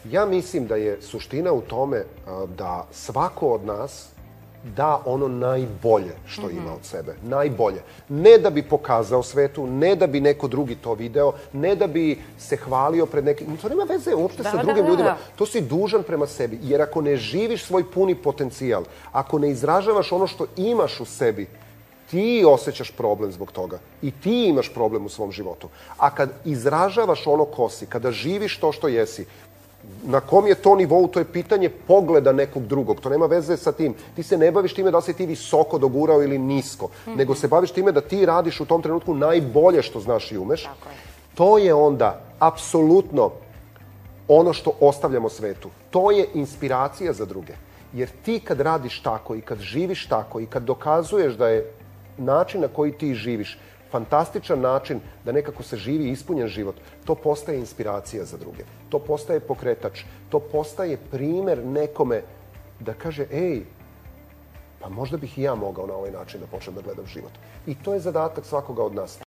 Ja mislim da je suština u tome da svako od nas da ono najbolje što ima od sebe. Najbolje. Ne da bi pokazao svetu, ne da bi neko drugi to video, ne da bi se hvalio pred nekim... To nema veze uopšte sa drugim ljudima. To si dužan prema sebi. Jer ako ne živiš svoj puni potencijal, ako ne izražavaš ono što imaš u sebi, ti osjećaš problem zbog toga. I ti imaš problem u svom životu. A kad izražavaš ono ko si, kada živiš to što jesi, na kom je to nivou, to je pitanje pogleda nekog drugog. To nema veze sa tim. Ti se ne baviš time da li si ti visoko dogurao ili nisko, nego se baviš time da ti radiš u tom trenutku najbolje što znaš i umeš. To je onda apsolutno ono što ostavljamo svetu. To je inspiracija za druge. Jer ti kad radiš tako i kad živiš tako i kad dokazuješ da je način na koji ti živiš fantastičan način da nekako se živi ispunjen život, to postaje inspiracija za druge. To postaje pokretač. To postaje primer nekome da kaže, ej, pa možda bih i ja mogao na ovaj način da počnem da gledam život. I to je zadatak svakoga od nas.